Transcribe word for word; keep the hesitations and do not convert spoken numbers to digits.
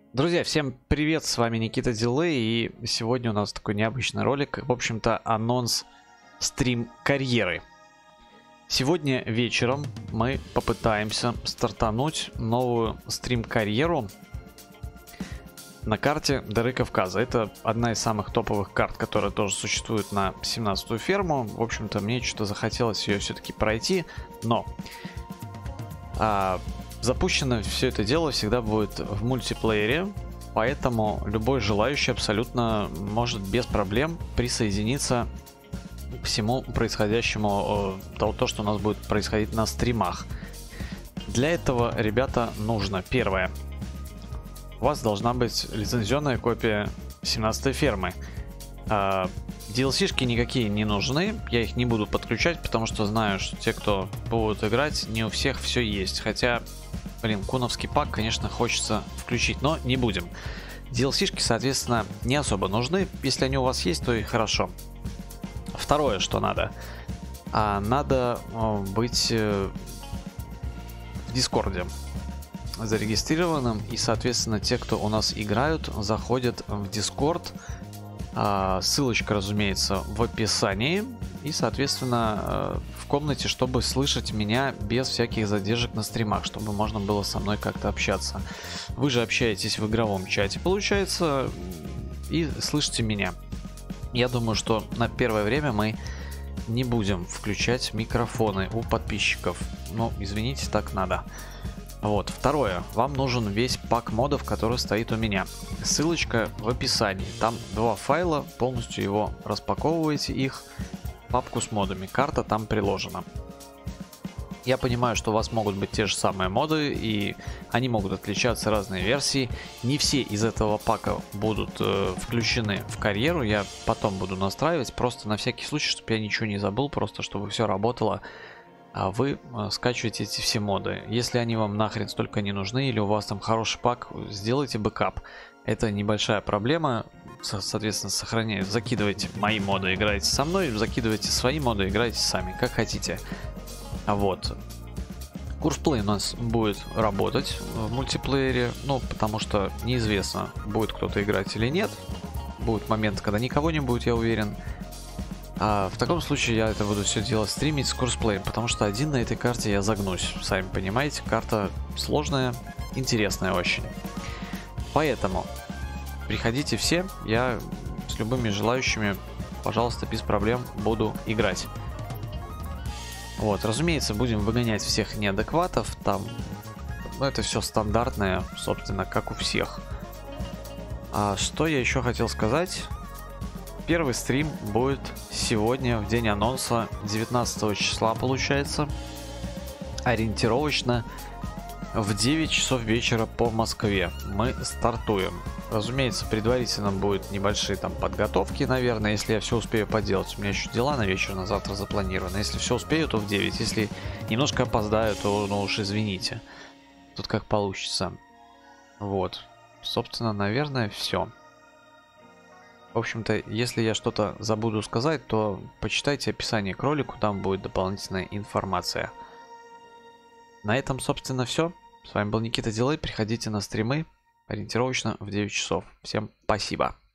Друзья, всем привет, с вами Никита Дилей, и сегодня у нас такой необычный ролик, в общем-то анонс стрим карьеры. Сегодня вечером мы попытаемся стартануть новую стрим карьеру на карте Дары Кавказа. Это одна из самых топовых карт, которая тоже существует на семнадцатую ферму. В общем-то мне что-то захотелось ее все-таки пройти, но... А, Запущено все это дело всегда будет в мультиплеере, поэтому любой желающий абсолютно может без проблем присоединиться к всему происходящему, то, то что у нас будет происходить на стримах. Для этого, ребята, нужно первое. У вас должна быть лицензионная копия семнадцатой фермы. ди эл си-шки никакие не нужны, я их не буду подключать, потому что знаю, что те, кто будут играть, не у всех все есть. Хотя, блин, куновский пак, конечно, хочется включить, но не будем. ди эл си-шки, соответственно, не особо нужны. Если они у вас есть, то и хорошо. Второе, что надо. А, надо быть в Дискорде зарегистрированным. И, соответственно, те, кто у нас играют, заходят в Дискорд. Ссылочка, разумеется, в описании. И, соответственно, в комнате, чтобы слышать меня без всяких задержек на стримах, чтобы можно было со мной как-то общаться. Вы же общаетесь в игровом чате, получается, и слышите меня. Я думаю, что на первое время мы не будем включать микрофоны у подписчиков. Ну, извините, так надо. Вот, второе. Вам нужен весь пак модов, который стоит у меня. Ссылочка в описании. Там два файла, полностью его распаковываете, их в папку с модами. Карта там приложена. Я понимаю, что у вас могут быть те же самые моды, и они могут отличаться разные версии. Не все из этого пака будут э, включены в карьеру. Я потом буду настраивать, просто на всякий случай, чтобы я ничего не забыл, просто чтобы все работало. А вы скачиваете эти все моды. Если они вам нахрен столько не нужны, или у вас там хороший пак, сделайте бэкап. Это небольшая проблема. Соответственно, сохраняйте, закидывайте мои моды, играйте со мной, закидывайте свои моды, играйте сами, как хотите. Вот. Курсплей у нас будет работать в мультиплеере, ну, потому что неизвестно, будет кто-то играть или нет. Будет момент, когда никого не будет, я уверен. А в таком случае я это буду все делать стримить с курсплеем, потому что один на этой карте я загнусь. Сами понимаете, карта сложная, интересная очень. Поэтому приходите все, я с любыми желающими, пожалуйста, без проблем буду играть. Вот, разумеется, будем выгонять всех неадекватов, там, ну, это все стандартное, собственно, как у всех. А что я еще хотел сказать? Первый стрим будет сегодня, в день анонса, девятнадцатого числа, получается, ориентировочно в девять часов вечера по Москве мы стартуем. Разумеется, предварительно будут небольшие там подготовки, наверное, если я все успею поделать. У меня еще дела на вечер, на завтра запланированы. Если все успею, то в девять. Если немножко опоздаю, то, ну уж извините. Тут как получится. Вот. Собственно, наверное, все. В общем-то, если я что-то забуду сказать, то почитайте описание к ролику, там будет дополнительная информация. На этом, собственно, все. С вами был Никита Дилей, приходите на стримы ориентировочно в девять часов. Всем спасибо.